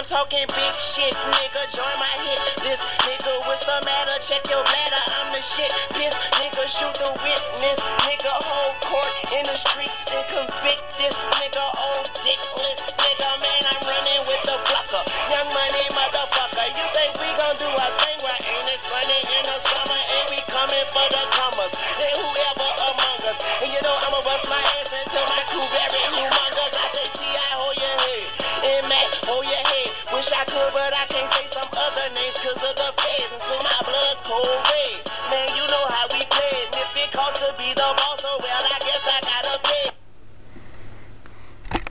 I'm talking big shit, nigga, join my hit. This nigga, what's the matter? Check your bladder, I'm the shit. Piss, nigga, shoot the witness. Nigga, hold court in the streets and convict this nigga, old dickless nigga. Man, I'm running with the blocker. Young money, motherfucker. You think we gon' do a thing right? Ain't it sunny in the summer? And we coming for the comers. Then whoever among us. And you know I'ma bust my ass until my crew very humongous. I say T.I. hold your head. And Mac, hold your head. Wish I could, but I can't say some other names 'cause of the